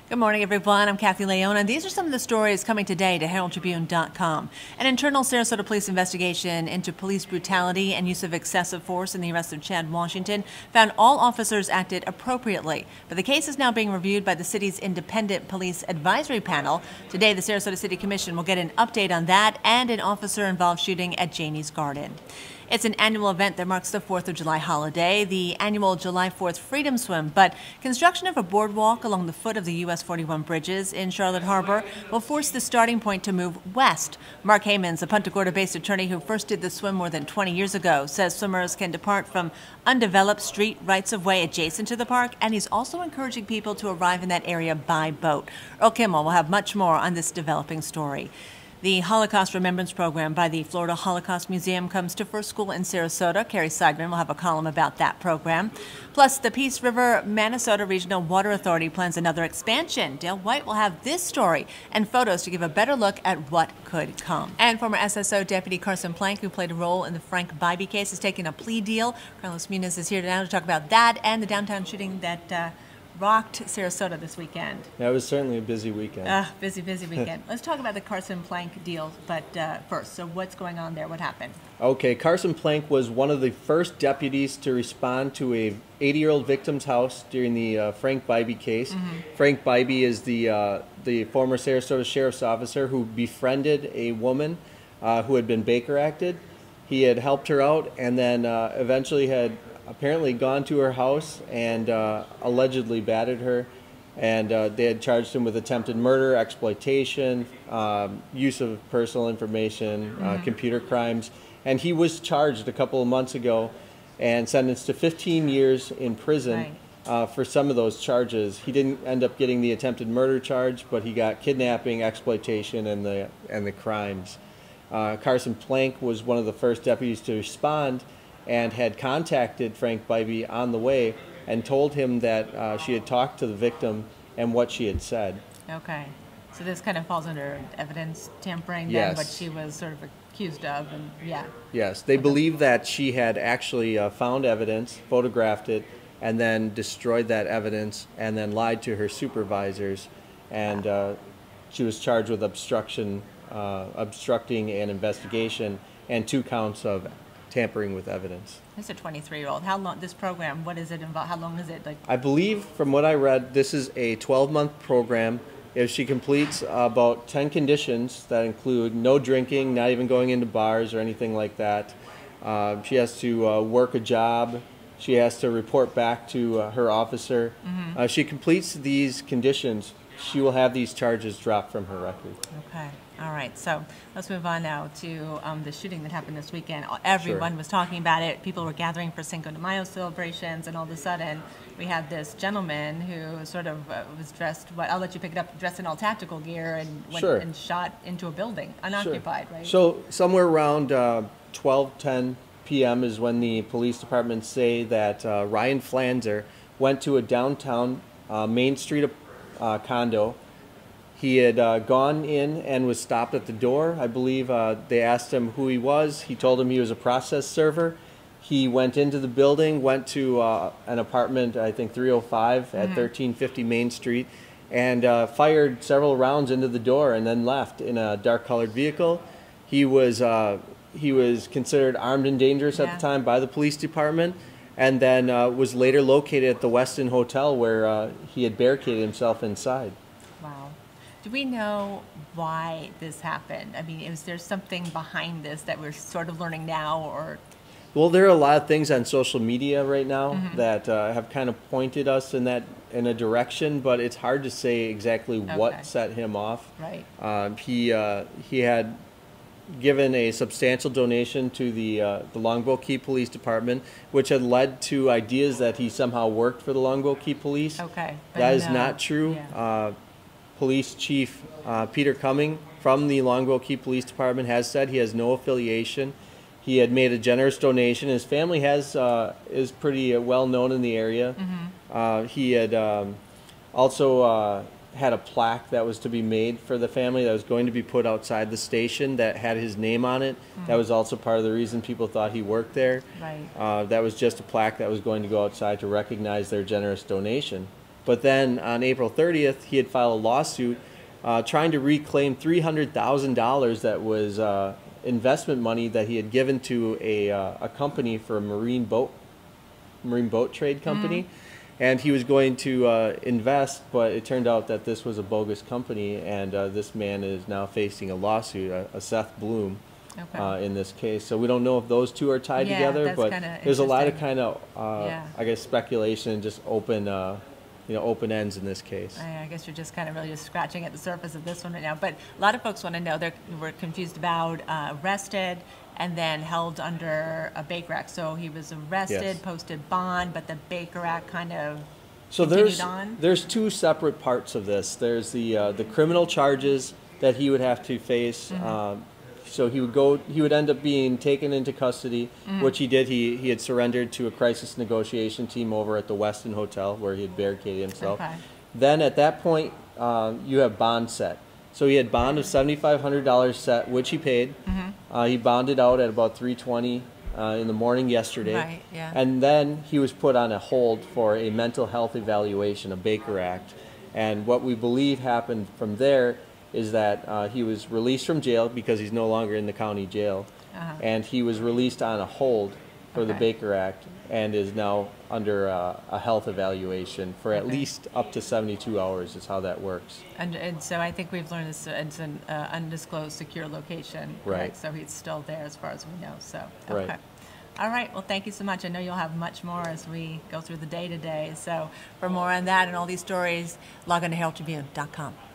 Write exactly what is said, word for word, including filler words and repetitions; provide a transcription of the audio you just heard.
Good morning, everyone. I'm Kathy Leona. These are some of the stories coming today to Herald Tribune dot com. An internal Sarasota police investigation into police brutality and use of excessive force in the arrest of Chad Washington found all officers acted appropriately. But the case is now being reviewed by the city's independent police advisory panel. Today, the Sarasota City Commission will get an update on that and an officer-involved shooting at Janie's Garden. It's an annual event that marks the fourth of July holiday, the annual July fourth Freedom Swim, but construction of a boardwalk along the foot of the U S forty-one bridges in Charlotte Harbor will force the starting point to move west. Mark Hamans, a Punta Gorda-based attorney who first did the swim more than twenty years ago, says swimmers can depart from undeveloped street rights-of-way adjacent to the park, and he's also encouraging people to arrive in that area by boat. Earl Kimmel will have much more on this developing story. The Holocaust Remembrance Program by the Florida Holocaust Museum comes to First School in Sarasota. Carrie Seidman will have a column about that program. Plus, the Peace River Minnesota Regional Water Authority plans another expansion. Dale White will have this story and photos to give a better look at what could come. And former S S O Deputy Carson Plank, who played a role in the Frank Bybee case, is taking a plea deal. Carlos Muniz is here now to talk about that and the downtown shooting that uh, rocked Sarasota this weekend. Yeah, it was certainly a busy weekend. Uh, busy, busy weekend. Let's talk about the Carson Plank deal, but uh, first, so what's going on there? What happened? Okay, Carson Plank was one of the first deputies to respond to a eighty-year-old victim's house during the uh, Frank Bybee case. Mm-hmm. Frank Bybee is the, uh, the former Sarasota Sheriff's officer who befriended a woman uh, who had been Baker acted. He had helped her out and then uh, eventually had apparently gone to her house and uh, allegedly battered her, and uh, they had charged him with attempted murder, exploitation, um, use of personal information, mm-hmm. uh, computer crimes, and he was charged a couple of months ago and sentenced to fifteen years in prison. Right. Uh, for some of those charges. He didn't end up getting the attempted murder charge, but he got kidnapping, exploitation, and the and the crimes. Uh, Carson Plank was one of the first deputies to respond and had contacted Frank Bybee on the way and told him that uh, she had talked to the victim and what she had said. Okay. So this kind of falls under evidence tampering, yes. Then, what she was sort of accused of, and yeah. Yes, they okay. believe that she had actually uh, found evidence, photographed it, and then destroyed that evidence and then lied to her supervisors, and uh, she was charged with obstruction, uh, obstructing an investigation and two counts of tampering with evidence. This is a twenty-three-year-old. How long, this program, what is it involved? How long is it? Like? I believe, from what I read, this is a twelve-month program. If she completes about ten conditions that include no drinking, not even going into bars or anything like that, uh, she has to uh, work a job, she has to report back to uh, her officer. Mm-hmm. uh, she completes these conditions, she will have these charges dropped from her record. Okay. All right, so let's move on now to um, the shooting that happened this weekend. Everyone sure. was talking about it. People were gathering for Cinco de Mayo celebrations, and all of a sudden we had this gentleman who sort of uh, was dressed, what, I'll let you pick it up, dressed in all tactical gear and went sure. and shot into a building, unoccupied, sure. right? So somewhere around uh, twelve ten p m is when the police department say that uh, Ryan Flanzer went to a downtown uh, Main Street uh, condo. He had uh, gone in and was stopped at the door. I believe uh, they asked him who he was. He told them he was a process server. He went into the building, went to uh, an apartment, I think three oh five mm-hmm. at thirteen fifty Main Street, and uh, fired several rounds into the door and then left in a dark-colored vehicle. He was, uh, he was considered armed and dangerous yeah. at the time by the police department, and then uh, was later located at the Westin Hotel where uh, he had barricaded himself inside. Wow. Do we know why this happened? I mean, is there something behind this that we're sort of learning now, or? Well, there are a lot of things on social media right now mm-hmm. that uh, have kind of pointed us in that in a direction, but it's hard to say exactly okay. what set him off. Right. Um, he uh, he had given a substantial donation to the uh, the Longboat Key Police Department, which had led to ideas that he somehow worked for the Longboat Key Police. Okay. That is no. not true. Yeah. Uh, Police Chief uh, Peter Cumming from the Longboat Key Police Department has said he has no affiliation. He had made a generous donation. His family has uh, is pretty uh, well known in the area. Mm-hmm. uh, he had um, also uh, had a plaque that was to be made for the family that was going to be put outside the station that had his name on it. Mm-hmm. That was also part of the reason people thought he worked there. Right. Uh, that was just a plaque that was going to go outside to recognize their generous donation. But then on April thirtieth, he had filed a lawsuit uh, trying to reclaim three hundred thousand dollars that was uh, investment money that he had given to a, uh, a company for a marine boat, marine boat trade company. Mm-hmm. And he was going to uh, invest, but it turned out that this was a bogus company, and uh, this man is now facing a lawsuit, a, a Seth Bloom, okay. uh, in this case. So we don't know if those two are tied yeah, together, that's but there's a lot of kind of, uh, yeah. I guess, speculation and just open, uh, you know, open ends in this case. I, I guess you're just kind of really just scratching at the surface of this one right now. But a lot of folks want to know, they were confused about uh, arrested and then held under a Baker Act. So he was arrested, yes. posted bond, but the Baker Act kind of so there's on? there's two separate parts of this. There's the uh, the criminal charges that he would have to face. Mm-hmm. um, so he would go. He would end up being taken into custody, mm-hmm. which he did. He he had surrendered to a crisis negotiation team over at the Westin Hotel, where he had barricaded himself. Okay. Then at that point, uh, you have bond set. So he had bond of seventy-five hundred dollars set, which he paid. Mm-hmm. Uh, he bonded out at about three twenty uh, in the morning yesterday. Right, yeah. And then he was put on a hold for a mental health evaluation, a Baker Act. And what we believe happened from there is that uh, he was released from jail because he's no longer in the county jail. Uh-huh. And he was released on a hold for okay. the Baker Act and is now under uh, a health evaluation for at okay. least up to seventy-two hours is how that works. And, and so I think we've learned this, it's an uh, undisclosed secure location. Right. Right. So he's still there as far as we know. So, okay. Right. All right. Well, thank you so much. I know you'll have much more as we go through the day today. So for more on that and all these stories, log on to Herald Tribune dot com.